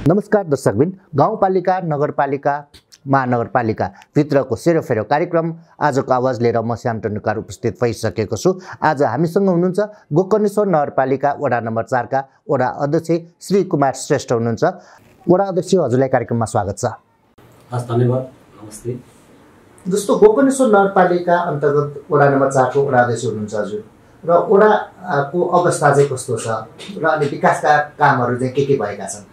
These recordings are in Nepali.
नमस्कार दर्शकबिन, गाउँपालिका, नगरपालिका, महानगरपालिका भित्रको सेरोफेरो कार्यक्रम आजको आवाज लिएर म श्याम टन्डुकार उपस्थित भइसकेको छु। आज हामीसँग हुनुहुन्छ गोकर्णेश्वर नगरपालिका वडा नम्बर 4 का वडा अध्यक्ष श्री कुमार श्रेष्ठ हुनुहुन्छ। वडा अध्यक्ष, हजुरलाई कार्यक्रममा स्वागत छ। हस्, धन्यवाद, नमस्ते। जस्तो गोकर्णेश्वर नगरपालिका अन्तर्गत वडा नम्बर 4 को वडा अध्यक्ष हुनुहुन्छ हजुर, र वडाको अवस्था चाहिँ कस्तो छ र अनि विकासका कामहरू चाहिँ के भएका छन्?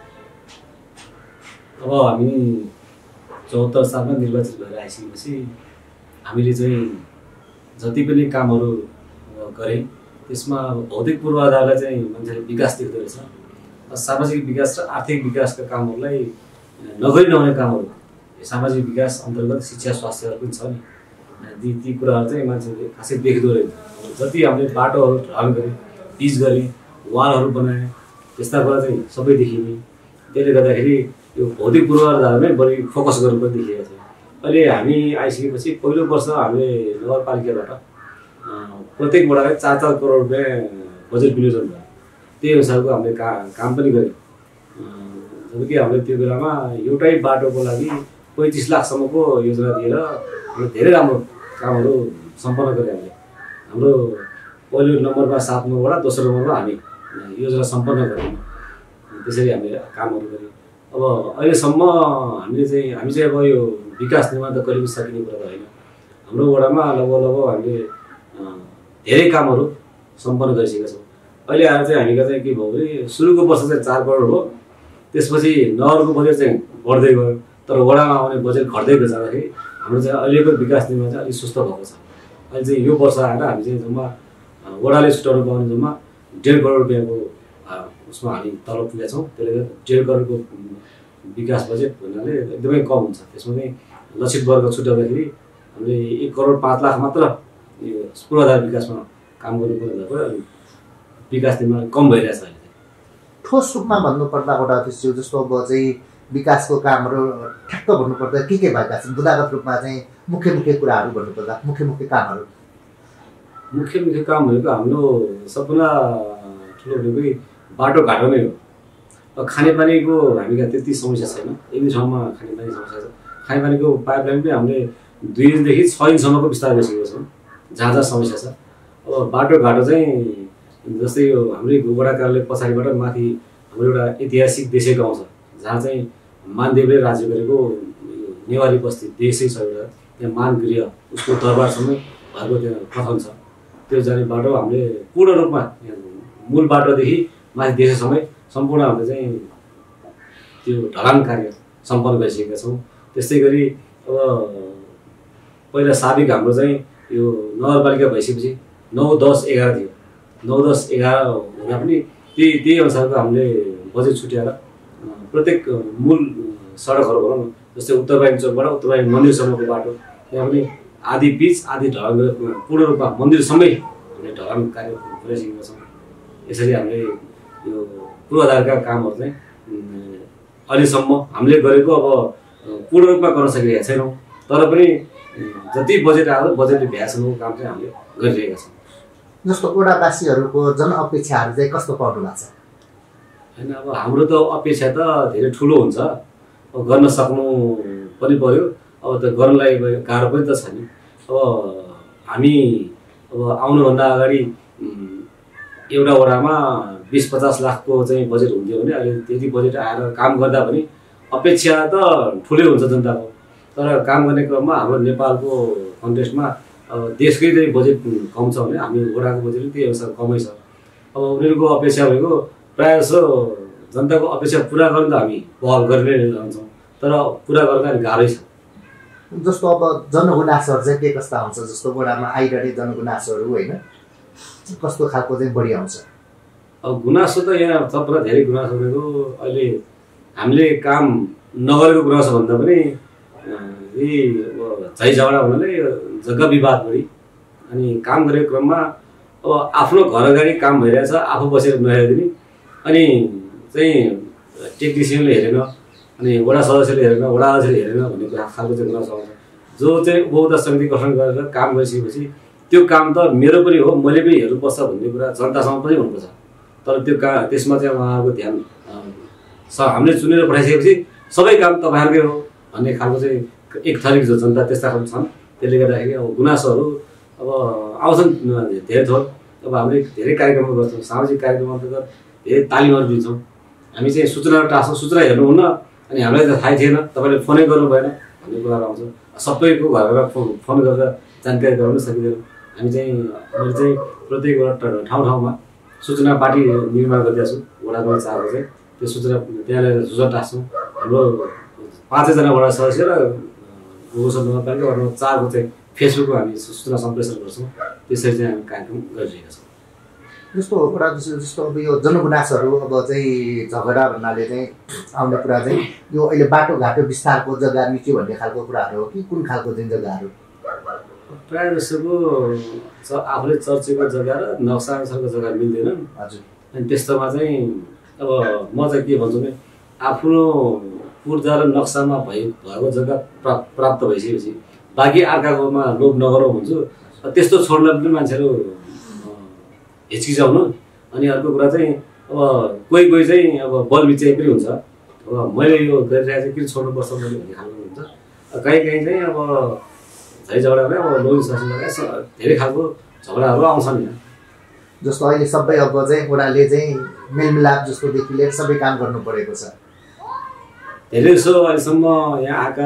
अब हामी 74 सालमा निर्वाचित भएर आइसकेपछि हामीले चाहिँ जति पनि कामहरू गरे त्यसमा भौतिक पूर्वाधारलाई चाहिँ मान्छेले विकास देख्दो रहेछ। सामाजिक विकास र आर्थिक विकासका कामहरूलाई नगरी नहुने कामहरू, सामाजिक विकास अन्तर्गत शिक्षा स्वास्थ्यहरू पनि छ नि, ती कुराहरू चाहिँ मान्छेले खासै देख्दो रहेछ। जति हामीले बाटोहरू ढलान गरे, पिच गरे, वालहरू बनाए, त्यस्ता कुरा चाहिँ सबै देखिने। त्यसले गर्दाखेरि यो भौतिक पूर्वाधारमै बढी फोकस गर्नु पनि देखिएको छ। अहिले हामी आइसकेपछि पहिलो वर्ष हामीले नगरपालिकाबाट प्रत्येक वडालाई 4-4 करोड रुपियाँ बजेट विनियोजन भयो। त्यही अनुसारको हामीले काम पनि गऱ्यौँ। जबकि हामीले त्यो बेलामा एउटै बाटोको लागि 35 लाखसम्मको योजना दिएर हामीले धेरै राम्रो कामहरू सम्पन्न गऱ्यौँ। हाम्रो पहिलो नम्बरमा 7 नम्बर वडा, दोस्रो नम्बरमा हामी योजना सम्पन्न गऱ्यौँ। त्यसरी हामीले कामहरू गऱ्यौँ। अब अहिलेसम्म हामी चाहिँ अब यो विकास निर्माण त कहिले पनि सकिने कुरा त होइन। हाम्रो वडामा लगभग हामीले धेरै कामहरू सम्पन्न गरिसकेका छौँ। अहिले आएर चाहिँ हामीका चाहिँ के भयो भने सुरुको वर्ष चाहिँ 4 करोड हो, त्यसपछि नगरको बजेट चाहिँ बढ्दै गयो, तर वडामा आउने बजेट घट्दै जाँदाखेरि हाम्रो चाहिँ अहिलेको विकास निर्माण चाहिँ अलिक सुस्त भएको छ। अहिले चाहिँ यो वर्ष आएर हामी चाहिँ जम्मा वडाले छुट्याउनु पाउने जम्मा 1.5 करोड रुपियाँको उसमा हामी तलब पुगेका छौँ। त्यसले गर्दा 1.5 करोडको विकास बजेट भन्नाले एकदमै कम हुन्छ। त्यसमा चाहिँ लक्षित वर्ग छुट्याउँदाखेरि हामीले 1 करोड 5 लाख मात्र यो पूर्वाधार विकासमा काम गर्नुपर्ने भएको, विकास निर्माण कम भइरहेछ। अहिले ठोस रूपमा भन्नुपर्दा वडा अध्यक्ष, जस्तो अब चाहिँ विकासको कामहरू ठ्याक्क भन्नुपर्दा के भएका छन्? बुदागत रूपमा चाहिँ मुख्य कुराहरू भन्नुपर्दा मुख्य कामहरू काम भनेको हाम्रो सबभन्दा ठुलो भनेकै बाटोघाटो नै हो। खानेपानीको हामीका त्यति समस्या छैन। एक दुई ठाउँमा खानेपानी समस्या छ। खानेपानीको पाइपलाइन पनि हामीले 2 इन्चदेखि 6 इन्चसम्मको विस्तार गरिसकेका छौँ, जहाँ समस्या छ। अब बाटोघाटो चाहिँ जस्तै यो हाम्रै वडा कार्यालय पछाडिबाट माथि हाम्रो एउटा ऐतिहासिक देशै गाउँ छ, जहाँ चाहिँ मानदेवले राज्य गरेको नेवारी बस्ती देशै छ एउटा। त्यहाँ मानगृह उसको दरबारसम्म भएको त्यहाँ कथन छ। त्यो जाने बाटो हामीले पूर्ण रूपमा मूल बाटोदेखि माथि देशसम्मै सम्पूर्ण हामीले चाहिँ त्यो ढलान कार्य सम्पन्न गरिसकेका छौँ। त्यस्तै गरी अब पहिला साबिक हाम्रो चाहिँ यो नगरपालिका भइसकेपछि 9, 10, 11 थियो। 9, 10, 11 हुँदा पनि त्यही अनुसारको हामीले बजेट छुट्याएर प्रत्येक मूल सडकहरू भनौँ न, जस्तै उत्तरवाहिनी चौकबाट उत्तरवाहिनी मन्दिरसम्मको बाटो, त्यहाँ पनि आधी पिच आधी ढलान गरेर पूर्ण रूपमा मन्दिरसम्मै हामीले ढलान कार्य गरिसकेका छौँ। यसरी हामीले यो पूर्वाधारका कामहरू चाहिँ अहिलेसम्म हामीले गरेको अब पूर्ण रूपमा गर्न सकिरहेका छैनौँ, तर पनि जति बजेट आयो बजेटले भ्याएसम्मको काम चाहिँ हामीले गरिरहेका छौँ। जस्तो वडावासीहरूको जनअपेक्षाहरू चाहिँ कस्तो पाउनु भएको छ? होइन, अब हाम्रो त अपेक्षा त धेरै ठुलो हुन्छ। अब गर्न सक्नु पनि पर्यो। अब त गर्नलाई गाह्रो पनि त छ नि। अब हामी आउनुभन्दा अगाडि एउटा वडामा 20-50 लाखको चाहिँ बजेट हुन्थ्यो भने अहिले त्यति बजेट आएर काम गर्दा पनि अपेक्षा त ठुलै हुन्छ जनताको। तर काम गर्ने क्रममा हाम्रो नेपालको कन्टेक्स्टमा अब देशकै चाहिँ बजेट कम छ भने हामी वडाको बजेट पनि त्यही अनुसार कमै छ। अब उनीहरूको अपेक्षा भनेको प्रायः जसो जनताको अपेक्षा पुरा गर्न त हामी पहल गरि नै रहन्छौँ, तर पुरा गर्न अलिक गाह्रै छ। जस्तो अब जनगुनासोहरू चाहिँ के कस्ता हुन्छ? जस्तो वडामा आइरहने जनगुनासोहरू होइन, कस्तो खालको चाहिँ बढी आउँछ? अब गुनासो त यहाँ सबभन्दा धेरै गुनासो भनेको अहिले हामीले काम नगरेको गुनासो भन्दा पनि यही झै झगडा हुनाले जग्गा विवाद बढी, अनि काम गरेको क्रममा अब आफ्नो घर अगाडि काम भइरहेछ, आफू बसेर नहेरिदिने, अनि चाहिँ टेक्निसियनले हेरेन, अनि वडा सदस्यले हेरेन, वडा अध्यक्षले हेरेन भन्ने कुरा खालको चाहिँ गुनासो आउँछ। जो चाहिँ उपभोक्ता समिति गठन गरेर काम गरिसकेपछि त्यो काम त मेरो पनि हो, मैले पनि हेर्नुपर्छ भन्ने कुरा जनतासँग पनि हुनुपर्छ। तर त्यो त्यसमा चाहिँ उहाँहरूको ध्यान हामीले चुनेर पठाइसकेपछि सबै काम तपाईँहरूकै हो भन्ने खालको चाहिँ एक थरीको जो जनता त्यस्ता खालको छन्। त्यसले गर्दाखेरि अब गुनासोहरू अब आउँछन् धेरै थोर। अब हामीले धेरै कार्यक्रमहरू गर्छौँ, सामाजिक कार्यक्रम अन्तर्गत धेरै तालिमहरू दिन्छौँ। हामी चाहिँ सूचनाहरू टाँच्छौँ, सूचना हेर्नुहुन्न अनि हामीलाई त थाहै थिएन, तपाईँले फोनै गर्नु भएन भन्ने कुराहरू आउँछ। सबैको घरमा फोन गरेर जानकारी गराउन सकिँदैन। हामी चाहिँ मैले चाहिँ प्रत्येक ठाउँमा सूचना पार्टी निर्माण गरिदिएको छु। वडा नम्बर 4 को चाहिँ त्यो सूचना त्यहाँ ल्याएर सूचना टाँच्छौँ। हाम्रो 5जना वडा सदस्य र गोकुल नगरपालिका वडा नम्बर 4 को चाहिँ फेसबुकमा हामी सूचना सम्प्रेषण गर्छौँ। त्यसरी चाहिँ हामी कार्यक्रम गरिरहेका छौँ। जस्तो अब यो जनगुनासहरू अब चाहिँ झगडा भन्नाले चाहिँ आउने कुरा चाहिँ यो अहिले बाटोघाटो विस्तारको जग्गा निक्यो भन्ने खालको कुराहरू हो कि कुन खालको चाहिँ जग्गाहरू? प्रायः जसोको आफूले चर्चेको जग्गा र नक्सा अनुसारको जग्गा मिल्दैन। हजुर। अनि त्यस्तोमा चाहिँ अब म चाहिँ के भन्छु भने आफ्नो पूर्जा र नक्सामा भएको जग्गा प्राप्त भइसकेपछि बाँकी अर्काकोमा लोभ नगरौँ भन्छु। त्यस्तो छोड्न पनि मान्छेहरू हिचकिचाउनु। अनि अर्को कुरा चाहिँ अब कोही चाहिँ अब बलबिचाइ पनि हुन्छ। अब मैले यो गरिरहेको चाहिँ किन छोड्नुपर्छ भन्ने खालको हुन्छ। कहीँ चाहिँ अब झै झगडामा अब लोभ शासन लगाए धेरै खालको झगडाहरू आउँछन् यहाँ। जस्तो अहिले सबै अब चाहिँ ओडाले चाहिँ मेलमिलाप जस्तोदेखि लिएर सबै काम गर्नु परेको छ। धेरै जसो अहिलेसम्म यहाँ आएका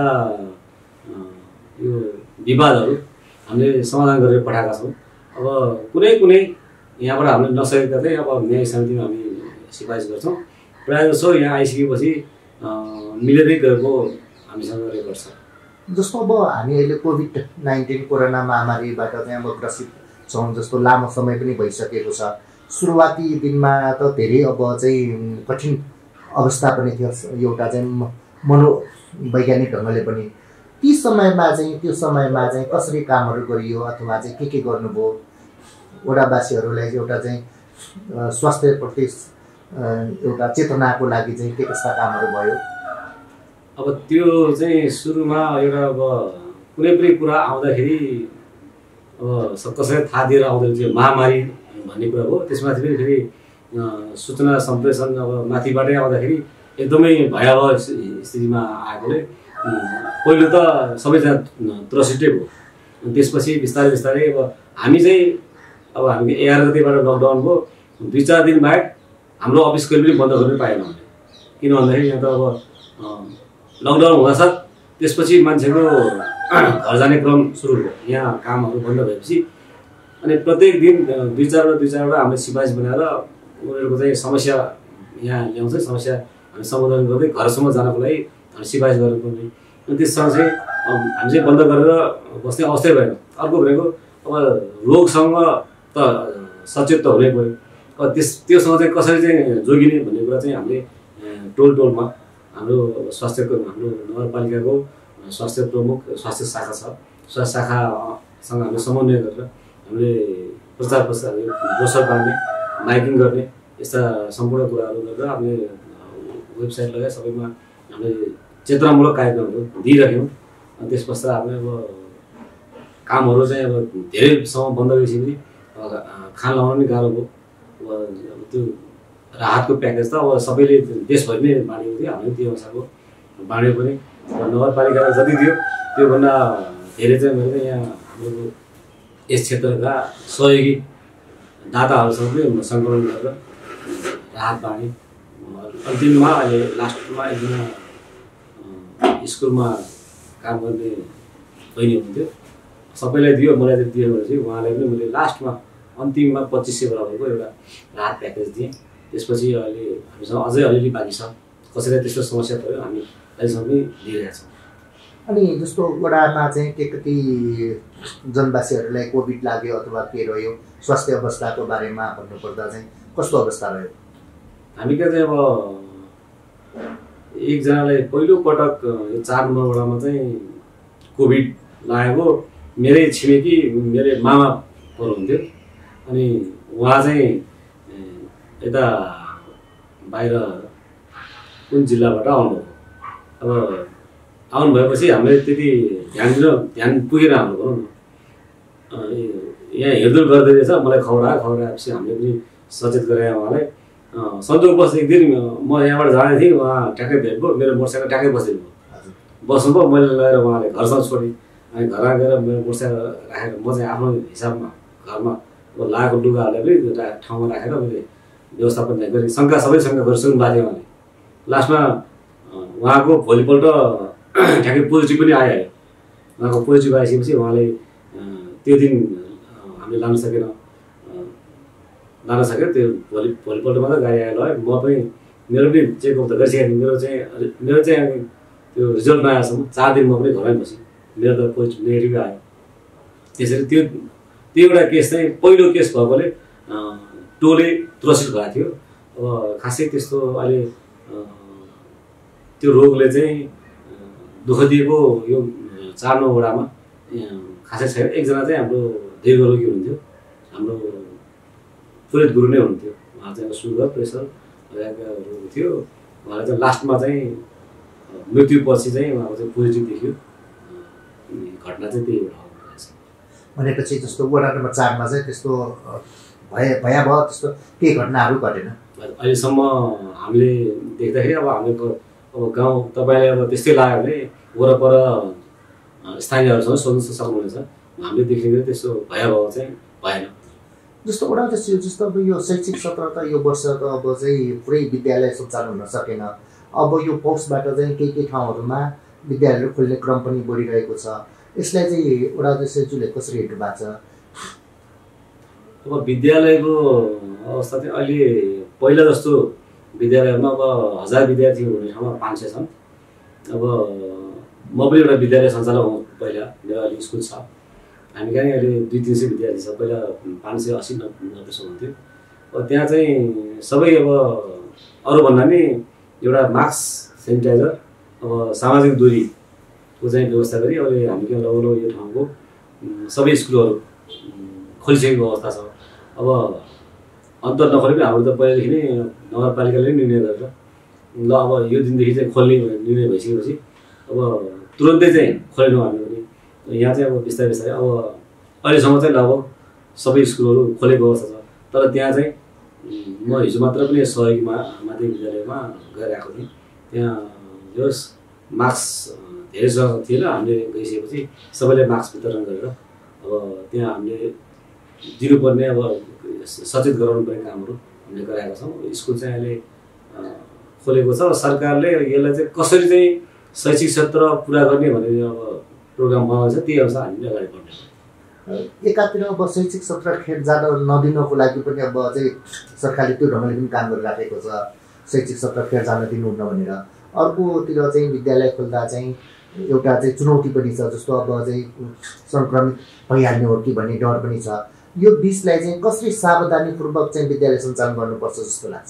यो विवादहरू हामीले समाधान गरेर पठाएका छौँ। अब कुनै यहाँबाट हामीले नसकेका चाहिँ अब न्याय समितिमा हामी सिफारिस गर्छौँ। प्रायः जसो यहाँ आइसकेपछि मिलेरै गएको हामीसँग रेकर्ड छ। जस्तो अब हामी अहिले कोभिड-19 कोरोना महामारीबाट चाहिँ अब ग्रसित छौँ, जस्तो लामो समय पनि भइसकेको छ। सुरुवाती दिनमा त धेरै अब चाहिँ कठिन अवस्था पनि थियो, एउटा चाहिँ मनोवैज्ञानिक ढङ्गले पनि। त्यो समयमा चाहिँ कसरी कामहरू गरियो अथवा चाहिँ के गर्नुभयो? वडावासीहरूलाई एउटा चाहिँ स्वास्थ्यप्रति एउटा चेतनाको लागि चाहिँ के कस्ता कामहरू भयो? अब त्यो चाहिँ सुरुमा एउटा अब कुनै पनि कुरा आउँदाखेरि अब कसैलाई थाहा दिएर आउँदैन थियो महामारी भन्ने कुरा हो। त्यसमाथि पनि फेरि सूचना सम्प्रेषण अब माथिबाटै आउँदाखेरि एकदमै भयावह स्थितिमा आएकोले पहिलो त सबैजना त्रसितै भयो। अनि त्यसपछि बिस्तारै अब हामी चाहिँ अब हामी 11 गतेबाट लकडाउन भयो। 2-4 दिन बाहेक हाम्रो अफिस कहिले पनि बन्द गर्न पाएन हामीले। किन भन्दाखेरि यहाँ त अब लकडाउन हुँदासाथ त्यसपछि मान्छेको घर जाने क्रम सुरु भयो। यहाँ कामहरू बन्द भएपछि अनि प्रत्येक दिन 2-4वटा हामीले सिफारिस बनाएर उनीहरूको चाहिँ समस्या यहाँ ल्याउँछ। समस्या हामी समाधान गर्दै घरसम्म जानको लागि हामी सिफारिस गर्नुपर्ने। अनि त्यससँग चाहिँ हामी चाहिँ बन्द गरेर बस्ने अवस्थै भएन। अर्को भनेको अब रोगसँग त सचेत त हुनै पऱ्यो। अब त्योसँग चाहिँ कसरी चाहिँ जोगिने भन्ने कुरा चाहिँ हामीले टोलमा हाम्रो स्वास्थ्यको हाम्रो नगरपालिकाको स्वास्थ्य प्रमुख स्वास्थ्य शाखा छ। स्वास्थ्य शाखासँग हामीले समन्वय गरेर हामीले प्रचार ब्रोसर बाँड्ने, माइकिङ गर्ने यस्ता सम्पूर्ण कुराहरू गरेर हामीले वेबसाइट लगाए सबैमा हामीले चेतनामूलक कार्यक्रमहरू दिइराख्यौँ। अनि त्यस पश्चात हामीले अब कामहरू चाहिँ अब धेरैसम्म बन्द भइसकेपछि खान लाउन पनि गाह्रो भयो। अब त्यो राहतको प्याकेज त अब सबैले देशभरि नै बाँडेको थियो। हामीले त्यो अनुसारको बाँड्यो पनि नगरपालिकाले जति दियो त्योभन्दा धेरै चाहिँ मैले यहाँ हाम्रो यस क्षेत्रका सहयोगी दाताहरूसँग पनि सङ्कलन गरेर राहत बाँडेँ। अन्तिममा अहिले लास्टमा एकजना स्कुलमा काम गर्ने बहिनी हुनुहुन्थ्यो, सबैलाई दियो, मलाई चाहिँ दियो भने चाहिँ उहाँलाई पनि मैले लास्टमा अन्तिममा 2500 बराबरको एउटा राहत प्याकेज दिएँ। त्यसपछि अहिले हामीसँग अझै अलिअलि बाँकी छ। कसैलाई त्यस्तो समस्या पऱ्यो हामी अहिलेसम्म पनि दिइरहेका छौँ। अनि जस्तो वडामा चाहिँ कति जनवासीहरूलाई कोभिड लाग्यो अथवा के रह्यो, स्वास्थ्य अवस्थाको बारेमा भन्नुपर्दा चाहिँ कस्तो अवस्था रह्यो? हामी कहाँ चाहिँ अब एकजनालाई पहिलोपटक यो 4 नम्बर वडामा चाहिँ कोभिड लागेको मेरै छिमेकी मेरो मामा हुनुहुन्थ्यो। अनि उहाँ चाहिँ यता बाहिर कुन जिल्लाबाट आउनुभयो। अब आउनु भएपछि हामीले त्यति ध्यान पुगेन हाम्रो भनौँ न। यहाँ हिँडडुल गर्दै रहेछ, मलाई खबर आएपछि हामीले पनि सचेत गराएँ उहाँलाई। सन्दर्भवश एक दिन म यहाँबाट जाँदै थिएँ, उहाँ ट्याक्कै भेट भयो, मेरो मोटरसाइकल ट्याक्कै बसेको भयो। बस्नु भयो, मैले लगेर उहाँले घरसम्म छोडेँ। अनि घरमा गएर मेरो मोटरसाइकल राखेर म चाहिँ आफ्नो हिसाबमा घरमा लागेको लुगाहरूलाई पनि एउटा ठाउँमा राखेर मैले व्यवस्थापन गरेँ। शङ्का सबै शङ्का गरिसक्नु भएको थियो उहाँले। लास्टमा उहाँको भोलिपल्ट ठ्याक्कै पोजिटिभ पनि आइहाल्यो। उहाँको पोजिटिभ आइसकेपछि उहाँले त्यो दिन हामीले लान सकेन। त्यो भोलिपल्ट मात्रै गाडी आयो है। म पनि मेरो पनि चेकअप त गरिसकेको थिएँ। मेरो चाहिँ त्यो रिजल्ट नआएसम्म 4 दिन म पनि घरमै बसेँ। मेरो त पोजिटिभ नेगेटिभ आयो। त्यसरी त्यो एउटा केस चाहिँ पहिलो केस भएकोले टोले त्रसित भएको थियो। अब खासै त्यस्तो अहिले त्यो रोगले चाहिँ दुःख दिएको यो 4 वडामा खासै छैन। एकजना चाहिँ हाम्रो दीर्घ रोगी हुनुहुन्थ्यो, हाम्रो पुरेत गुरु नै हुनुहुन्थ्यो। उहाँ चाहिँ सुगर प्रेसर लगायतका रोग थियो। उहाँलाई चाहिँ लास्टमा चाहिँ मृत्युपछि चाहिँ उहाँको चाहिँ पोजिटिभ देखियो। घटना चाहिँ त्यही एउटा भनेपछि जस्तो वडा नम्बर 4 मा चाहिँ त्यस्तो भयावह त्यस्तो केही घटनाहरू घटेन अहिलेसम्म हामीले देख्दाखेरि। अब हाम्रो अब गाउँ तपाईँले अब त्यस्तै लाग्यो भने वरपर स्थानीयहरूसँग सोध्न सक्नुहुनेछ। हामीले देखेको त्यस्तो भयावह चाहिँ भएन। जस्तो वडा अध्यक्ष, जस्तो अब यो शैक्षिक सत्र त यो वर्ष त अब चाहिँ पुरै विद्यालय सञ्चालन हुन सकेन। अब यो पौषबाट चाहिँ केही ठाउँहरूमा विद्यालयहरू खोल्ने क्रम पनि बढिरहेको छ। यसलाई चाहिँ वडा अध्यक्षज्यूले कसरी हेर्नु भएको छ? अब विद्यालयको अवस्था चाहिँ अहिले पहिला जस्तो विद्यालयमा अब 1000 विद्यार्थी हुने ठाउँमा 500 छन्। अब म पनि एउटा विद्यालय सञ्चालक हुँ। पहिला मेरो अहिले स्कुल छ, हामी कहाँ अहिले 200-300 विद्यार्थी छ। पहिला 580-90 हुन्थ्यो। अब त्यहाँ चाहिँ सबै अब अरूभन्दा नि एउटा मास्क, सेनिटाइजर, अब सामाजिक दूरीको चाहिँ व्यवस्था गरी अहिले हामी के लगौलो यो ठाउँको सबै स्कुलहरू खोलिसकेको अवस्था छ। अब अन्त नखोले पनि हाम्रो त पहिलादेखि नै नगरपालिकाले निर्णय गरेर ल अब यो दिनदेखि चाहिँ खोल्ने निर्णय भइसकेपछि अब तुरन्तै चाहिँ खोलेनौँ हामी पनि। यहाँ चाहिँ अब बिस्तारै बिस्तारै अब अहिलेसम्म चाहिँ लगभग सबै स्कुलहरू खोलेको अवस्था छ। तर त्यहाँ चाहिँ म हिजो मात्र पनि सहयोगी माध्यमिक विद्यालयमा गएर आएको थिएँ। त्यहाँ जस मास्क धेरैसँग थिएन। हामीले गइसकेपछि सबैले मास्क वितरण गरेर अब त्यहाँ हामीले दिनुपर्ने अब सचेत गराउनुपर्ने कामहरू हामीले गराएका छौँ। स्कुल चाहिँ अहिले खोलेको छ। सरकारले यसलाई चाहिँ कसरी चाहिँ शैक्षिक क्षेत्र पुरा गर्ने भन्ने अब प्रोग्राम बनाउँछ, त्यही अनुसार हामीले अगाडि बढ्ने। एकातिर अब शैक्षिक सत्र खेर जान नदिनको लागि पनि अब चाहिँ सरकारले त्यो ढङ्गले पनि काम गरिराखेको छ, शैक्षिक सत्र खेर जान दिनुहुन्न भनेर। अर्कोतिर चाहिँ विद्यालय खोल्दा चाहिँ एउटा चाहिँ चुनौती पनि छ, जस्तो अब चाहिँ सङ्क्रमित भइहाल्ने हो कि भन्ने डर पनि छ। यो बिचलाई चाहिँ कसरी सावधानीपूर्वक चाहिँ विद्यालय सञ्चालन गर्नुपर्छ जस्तो लाग्छ?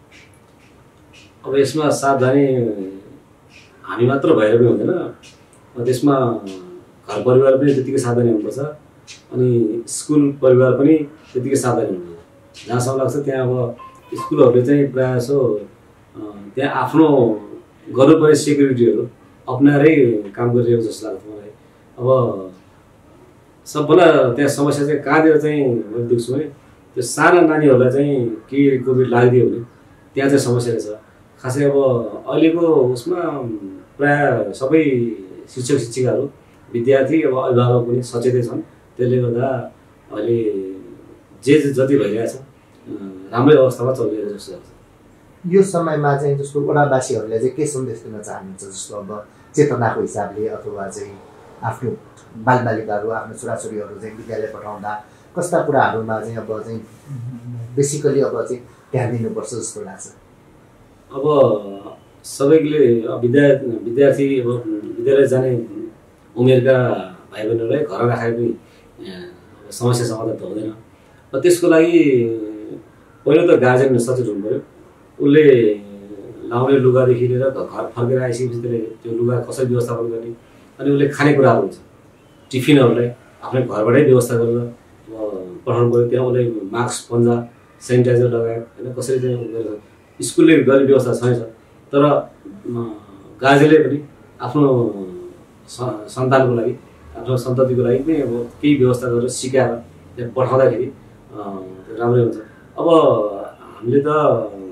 अब यसमा सावधानी हामी मात्र भएर पनि हुँदैन। त्यसमा घर परिवार पनि त्यतिकै सावधानी हुनुपर्छ, अनि स्कुल परिवार पनि त्यतिकै सावधानी हुनुपर्छ। जहाँसम्म लाग्छ त्यहाँ अब स्कुलहरूले चाहिँ प्रायः जसो त्यहाँ आफ्नो गर्नुपर्ने सेक्युरिटीहरू अप्नाएरै काम गरिरहेको जस्तो लाग्छ मलाई। अब सबभन्दा त्यहाँ समस्या चाहिँ कहाँनिर चाहिँ मैले देख्छु भने त्यो साना नानीहरूलाई चाहिँ केही कोभिड लाग्दियो भने त्यहाँ चाहिँ समस्या रहेछ। खासै अब अहिलेको उसमा प्रायः सबै शिक्षक शिक्षिकाहरू, विद्यार्थी, अब अभिभावक पनि सचेतै छन्। त्यसले गर्दा अहिले जति भइरहेछ राम्रै अवस्थामा चलिरहेको जस्तो लाग्छ। यो समयमा चाहिँ जस्तो वडावासीहरूलाई चाहिँ के सन्देश दिन चाहनुहुन्छ? जस्तो अब चेतनाको हिसाबले अथवा चाहिँ आफ्नो बालबालिकाहरू, आफ्नो छोराछोरीहरू चाहिँ विद्यालय पठाउँदा कस्ता कुराहरूमा चाहिँ अब चाहिँ बेसिकली अब चाहिँ ध्यान दिनुपर्छ जस्तो लाग्छ? अब सबैले विद्यार्थी अब विद्यालय जाने उमेरका भाइ बहिनीहरूलाई घर राखेर पनि समस्या समाधान त हुँदैन। त्यसको लागि पहिलो त गार्जेन सचेत हुनु पऱ्यो। उसले लाउने लुगादेखि लिएर घर फर्केर आइसकेपछि त्यसले त्यो लुगा कसरी व्यवस्थापन गर्ने, अनि उसले खानेकुराहरू हुन्छ टिफिनहरूलाई आफ्नै घरबाटै व्यवस्था गरेर पठाउनु पऱ्यो। त्यहाँ उसले मास्क, पन्जा, सेनिटाइजर लगायो होइन, कसरी चाहिँ स्कुलले गर्ने व्यवस्था छैन। तर गार्जेनले पनि आफ्नो सन्तानको लागि, आफ्नो सन्ततिको लागि पनि अब केही व्यवस्था गरेर सिकाएर त्यहाँ पठाउँदाखेरि राम्रै हुन्छ। अब हामीले त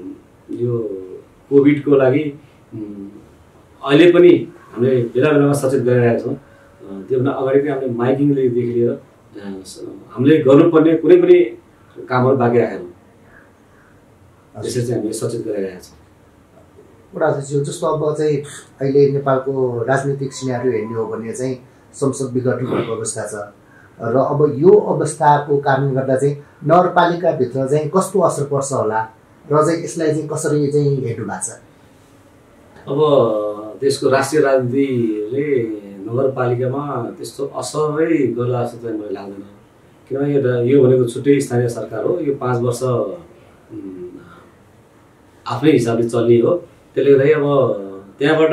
यो कोभिडको लागि अहिले पनि हामीले बेला बेलामा सचेत गरिरहेका छौँ। त्योभन्दा अगाडि पनि हामीले माइकिङदेखि लिएर हामीले गर्नुपर्ने कुनै पनि कामहरू बाँकी राखेनौँ। त्यसरी चाहिँ हामीले सचेत गरिरहेका छौँ। अध्यक्ष, जस्तो अब चाहिँ अहिले नेपालको राजनीतिक सिनारियो हेर्ने हो भने चाहिँ संसद विघटन भएको अवस्था छ र अब यो अवस्थाको कारणले गर्दा चाहिँ नगरपालिकाभित्र चाहिँ कस्तो असर पर्छ होला र चाहिँ यसलाई चाहिँ कसरी चाहिँ हेर्नु भएको छ? अब देशको राष्ट्रिय राजनीतिले नगरपालिकामा त्यस्तो असरै गर्ला जस्तो चाहिँ मलाई लाग्दैन। किनभने यो भनेको छुट्टै स्थानीय सरकार हो। यो 5 वर्ष आफ्नै हिसाबले चल्ने हो। त्यसले गर्दाखेरि अब त्यहाँबाट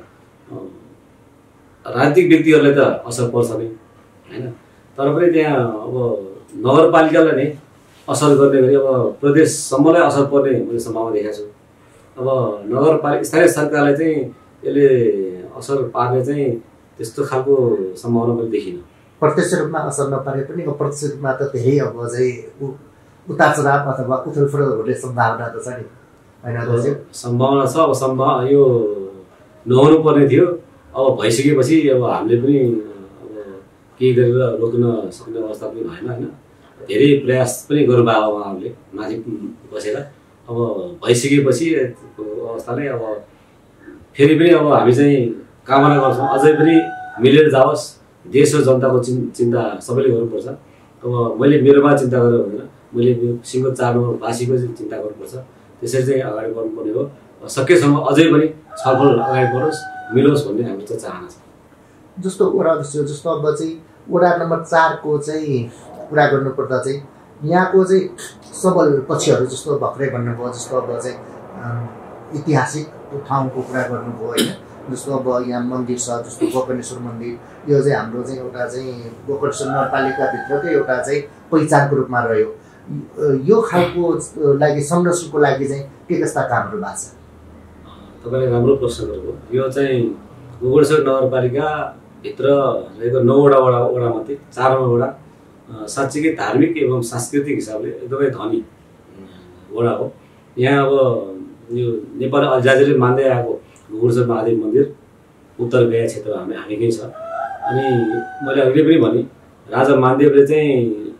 राजनीतिक व्यक्तिहरूलाई त असर पर्छ नै होइन, तर पनि त्यहाँ अब नगरपालिकालाई नै असर गर्ने गरी अब प्रदेशसम्मलाई असर पर्ने मैले सम्भावना देखाएको छु। अब नगरपालिका स्थानीय सरकारलाई चाहिँ यसले असर पार्ने चाहिँ त्यस्तो खालको सम्भावना मैले देखिनँ। प्रत्यक्ष रूपमा असर नपारे पनि अप्रत्यक्ष रूपमा त धेरै अब चाहिँ उतार चढाव अथवा उथलफुथल हुने सम्भावना त छ नि होइन? सम्भावना छ। अब यो नहुनु पर्ने थियो। अब भइसकेपछि अब हामीले पनि अब केही गरेर रोक्न सक्ने अवस्था पनि भएन होइन। धेरै प्रयास पनि गर्नुभयो उहाँहरूले माथि बसेर। अब भइसकेपछि अवस्थाले अब फेरि पनि अब हामी चाहिँ कामना गर्छौँ अझै पनि मिलेर जाओस्। देश र जनताको चिन्ता सबैले गर्नुपर्छ। अब मैले मेरोमा चिन्ता गरेर हुँदैन, मैले सिङ्गो 4 नम्बरवासीको चिन्ता गर्नुपर्छ। त्यसरी चाहिँ अगाडि बढ्नुपर्ने हो। सकेसम्म अझै पनि छलफल अगाडि बढोस्, मिलोस् भन्ने हाम्रो चाहिँ चाहना छ। जस्तो जस्तो अब चाहिँ वडा नम्बर 4 को चाहिँ कुरा गर्नुपर्दा चाहिँ यहाँको चाहिँ सबल पक्षहरू जस्तो भर्खरै भन्नुभयो, जस्तो अब चाहिँ ऐतिहासिक ठाउँको कुरा गर्नुभयो होइन। जस्तो अब यहाँ मन्दिर छ, जस्तो गोकर्णेश्वर मन्दिर, यो चाहिँ हाम्रो चाहिँ एउटा चाहिँ गोकर्णेश्वर नगरपालिकाभित्रकै एउटा चाहिँ पहिचानको रूपमा रह्यो। यो खालको लागि संरक्षणको लागि चाहिँ के कस्ता कामहरू भएको छ? तपाईँले राम्रो प्रश्न गर्नुभयो। यो चाहिँ गोकर्णेश्वर नगरपालिकाभित्र रहेको 9वटा वडामध्ये 4औं वडा साँच्चीकै धार्मिक एवं सांस्कृतिक हिसाबले एकदमै धनी वडा हो। यहाँ अब यो नेपाल राज्यले मान्दै आएको गोकर्णेश्वर महादेव मन्दिर उत्तर गया क्षेत्र हामीकै छ। अनि मैले अघि पनि भने राजा मानदेवले चाहिँ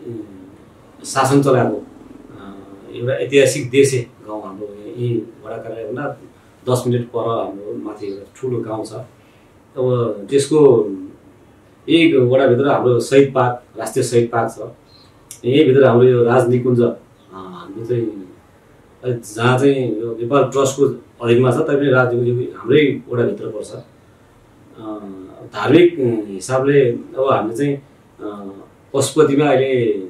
शासन चलाएको एउटा ऐतिहासिक देशे गाउँ हाम्रो यही वडा कार्यालयभन्दा 10 मिनट पर हाम्रो माथि एउटा ठुलो गाउँ छ। अब त्यसको यही वडाभित्र हाम्रो शहीद पार्क, राष्ट्रिय शहीद पार्क छ। यहीँभित्र हाम्रो यो राजनिकुञ्ज हाम्रो चाहिँ जहाँ चाहिँ यो नेपाल ट्रस्टको अधीनमा छ, तैपनि राजनिकुञ्ज हाम्रै वडाभित्र पर्छ। धार्मिक हिसाबले अब हामीले चाहिँ पशुपतिमा अहिले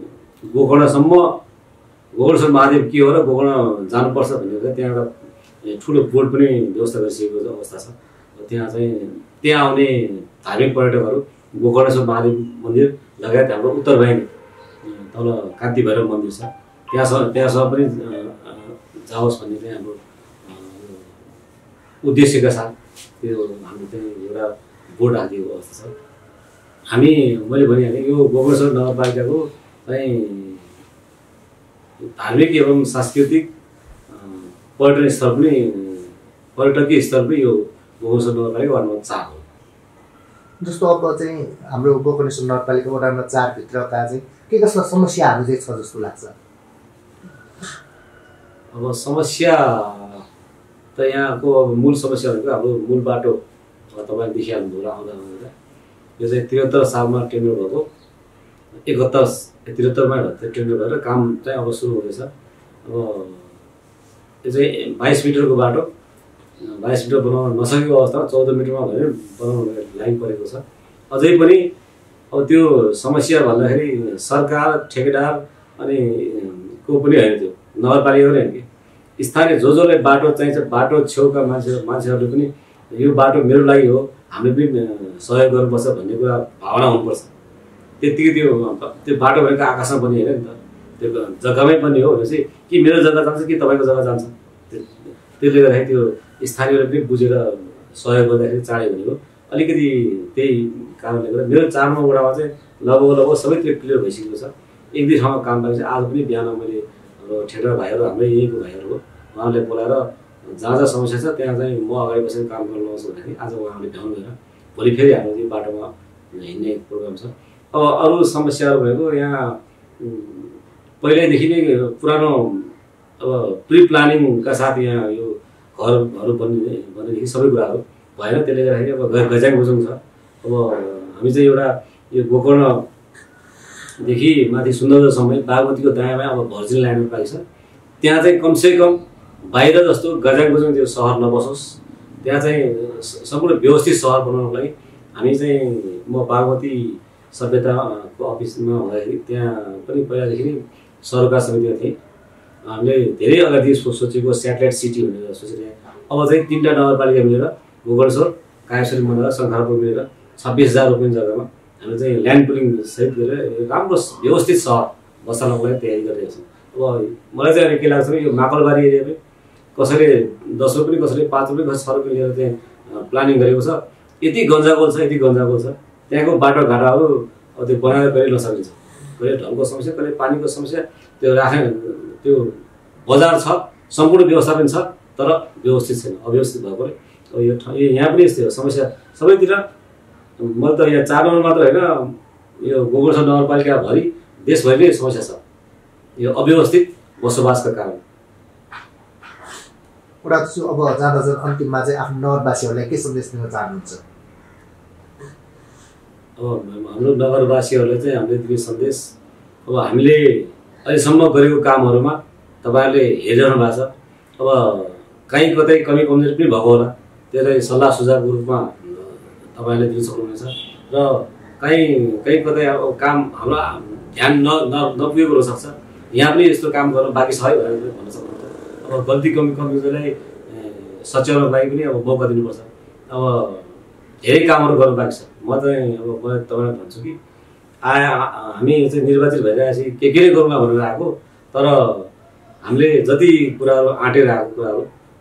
गोकर्णेश्वर महादेव के हो र गोकर्ण जानुपर्छ भनेर त्यहाँ एउटा ठुलो बोर्ड पनि व्यवस्था गरिसकेको अवस्था छ। त्यहाँ आउने धार्मिक पर्यटकहरू गोकर्णेश्वर महादेव मन्दिर लगायत हाम्रो उत्तर वाहिनी तल कान्ति भैरव मन्दिर छ, त्यहाँसम्म पनि जाओस् भन्ने चाहिँ हाम्रो उद्देश्यका साथ त्यो हाम्रो चाहिँ एउटा बोर्ड हालिदिएको अवस्था छ। मैले भनिहालेँ यो गोकर्णेश्वर नगरपालिकाको चाहिँ धार्मिक एवं सांस्कृतिक पर्यटकीय स्थल पनि यो गोकर्णेश्वर नगरपालिका वडा नम्बर 4 हो। जस्तो अब चाहिँ हाम्रो गोकर्णेश्वर नगरपालिका वडा नम्बर 4 भित्रका चाहिँ के कस्ता समस्याहरू चाहिँ छ जस्तो लाग्छ? अब समस्या त यहाँको अब मूल समस्या भनेको हाम्रो मूल बाटो तपाईँले देखिहाल्नुभयो आउँदा यो चाहिँ 73 सालमा टेन्डर भएको 73मा टेन्डर भएर काम चाहिँ अब सुरु हुँदैछ। अब यो चाहिँ 22 मिटरको बाटो 22 मिटर बनाउन नसकेको अवस्थामा 14 मिटरमा भनेर बनाउन लाइन परेको छ। अझै पनि अब त्यो समस्या भन्दाखेरि सरकार, ठेकेदार अनि को पनि होइन, त्यो नगरपालिका पनि होइन कि स्थानीय जसलाई बाटो चाहिन्छ, बाटो छेउका मान्छेहरूले पनि यो बाटो मेरो लागि हो, हामीले पनि सहयोग गर्नुपर्छ भन्ने कुरा भावना हुनुपर्छ। त्यतिकै त्यो बाटो भनेको आकाशमा पनि होइन नि त, त्यो जग्गामै पनि हो भनेपछि कि मेरो जग्गा जान्छ कि तपाईँको जग्गा जान्छ। त्यसले गर्दाखेरि त्यो स्थानीयले पनि बुझेर सहयोग गर्दाखेरि चाँडै भनेको अलिकति त्यही कारणले गर्दा मेरो 4 नम्बर वडामा चाहिँ लगभग सबैतिर क्लियर भइसकेको छ। 1-2 ठाउँमा काम पाइन्छ। आज पनि बिहान मैले हाम्रो ठेकेदार भाइहरू हाम्रै यहीँको भाइहरू हो, उहाँले बोलाएर जहाँ जहाँ समस्या छ त्यहाँ चाहिँ म अगाडि बसेर काम गर्न लाउँछु भन्दाखेरि आज उहाँले भ्याउनु भएर भोलि फेरि हाम्रो त्यो बाटोमा हिँड्ने प्रोग्राम छ। अब अरू समस्याहरू भनेको यहाँ पहिल्यैदेखि नै पुरानो अब प्रि प्लानिङका साथ यहाँ यो घरहरू बनेदेखि सबै कुराहरू भएन। त्यसले गर्दाखेरि अब गज्याङ गुजुङ छ। अब हामी चाहिँ एउटा यो गोकर्णदेखि माथि सुन्दरसम्म बागमतीको दायाँमा अब भर्जिन ल्यान्ड पाइन्छ। त्यहाँ चाहिँ कमसेकम बाहिर जस्तो गज्याङ गुजुङ त्यो सहर नबसोस्, त्यहाँ चाहिँ सम्पूर्ण व्यवस्थित सहर बनाउनको लागि हामी चाहिँ म बागमती सभ्यताको अफिसमा हुँदाखेरि त्यहाँ पनि पहिलादेखि नै सरकार समितिमा थिएँ। हामीले धेरै अगाडि सोचेको स्याटेलाइट सिटी भनेर सोचिरहेको। अब चाहिँ 3टा नगरपालिका मिलेर गोकर्णेश्वर, कायेश्वरी मन्दिर, शङ्खरपुर मिलेर 26,000 रुपियाँ जग्गामा हामीले चाहिँ ल्यान्ड पुलिङ सहित गरेर राम्रो व्यवस्थित सहर बसाल्नको लागि तयारी गरिरहेको छौँ। अब मलाई चाहिँ अहिले के लाग्छ भने यो माकलबारी एरियामै कसैले 10 रुपियाँ कसैले 5 रुपियाँ कसैले 6 रुपियाँ लिएर चाहिँ प्लानिङ गरेको छ। यति गन्जागोल छ, यति गन्जागोल छ, त्यहाँको बाटोघाटाहरू अब त्यो बनाएर कहिले नसकिन्छ। कहिले ढलको समस्या, कहिले पानीको समस्या, त्यो त्यो बजार छ, सम्पूर्ण व्यवस्थापन छ, तर व्यवस्थित छैन, अव्यवस्थित भएकोले अब यो यहाँ पनि यस्तै हो समस्या सबैतिर। म त यहाँ 4 नम्बर मात्र होइन, यो गोकर्णेश्वर नगरपालिकाभरि देशभरि नै समस्या छ यो अव्यवस्थित बसोबासका कारण। अब जाँदा अन्तिममा चाहिँ आफ्नो नगरवासीहरूलाई के सन्देश दिन चाहनुहुन्छ? अब हाम्रो नगरवासीहरूलाई चाहिँ हामीले दिने सन्देश, अब हामीले अहिलेसम्म गरेको कामहरूमा तपाईँहरूले हेरिरहनु भएको छ। अब कहीँ कतै कमी कमजोरी पनि भएको होला, त्यसलाई सल्लाह सुझावको रूपमा तपाईँहरूले दिन सक्नुहुनेछ। र कहीँ कतै अब काम हाम्रो ध्यान नपुगेको हुनसक्छ, यहाँ पनि यस्तो काम गर्न बाँकी छ है भनेर भन्न सक्नुहुन्छ। अब गल्ती कमजोरीलाई सच्याउनको लागि पनि अब मौका दिनुपर्छ। अब धेरै कामहरू गर्नु बाँकी छ। म चाहिँ अब म तपाईँलाई भन्छु कि हामी चाहिँ निर्वाचित भइरहेपछि के नै गरौँला भनेर आएको, तर हामीले जति कुराहरू आँटेर आएको कुराहरू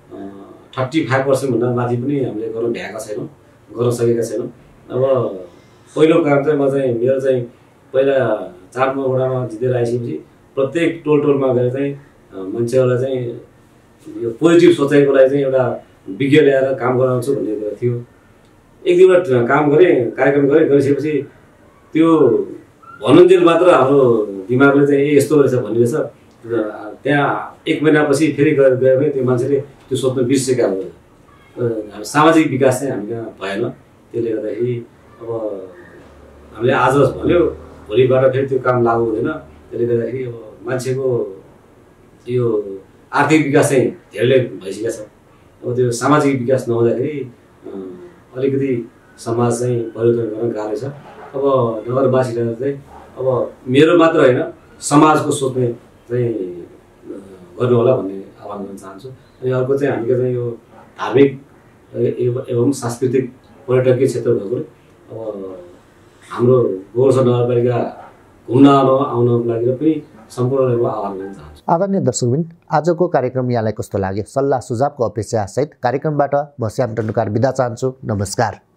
35% भन्दा माथि पनि हामीले गर्न भ्याएका छैनौँ, गर्न सकेका छैनौँ। अब पहिलो काम चाहिँ मेरो चाहिँ पहिला 4 नम्बर वडामा जितेर आइसकेपछि प्रत्येक टोलमा गएर चाहिँ मान्छेहरूलाई चाहिँ यो पोजिटिभ सोचाइको लागि चाहिँ एउटा विज्ञ ल्याएर काम गराउँछु भन्ने कुरा थियो। एक दुईवटा काम गरेँ, कार्यक्रम गरिसकेपछि त्यो भन्नुन्जेल मात्र हाम्रो दिमागले चाहिँ यस्तो रहेछ भन्ने रहेछ। त्यहाँ 1 महिनापछि फेरि गयो भने त्यो मान्छेले त्यो सोच्नु बिर्सेका हो। सामाजिक विकास चाहिँ हामी कहाँ भएन। त्यसले गर्दाखेरि अब हामीले आज भन्यो भोलिबाट फेरि त्यो काम लागु हुँदैन। त्यसले गर्दाखेरि अब मान्छेको यो आर्थिक विकास चाहिँ धेरैले भइसकेको छ। अब त्यो सामाजिक विकास नहुँदाखेरि अलिकति समाज चाहिँ परिवर्तन गर्न गाह्रो छ। अब नगरवासीलाई चाहिँ अब मेरो मात्र होइन समाजको सोच्ने चाहिँ गर्नु होला भन्ने आह्वान गर्न चाहन्छु। अनि अर्को चाहिँ हामीको चाहिँ यो धार्मिक एवं सांस्कृतिक पर्यटकीय क्षेत्र भएकोले अब हाम्रो गोकर्णेश्वर नगरपालिका घुम्न आउनको लागि पनि सम्पूर्णलाई आह्वान गर्न चाहन्छु। आदरणीय दर्शकबिन, आजको कार्यक्रम यहाँलाई कस्तो लाग्यो? सल्लाह सुझावको अपेक्षा सहित कार्यक्रमबाट म श्याम टन्डुकार बिदा चाहन्छु। नमस्कार।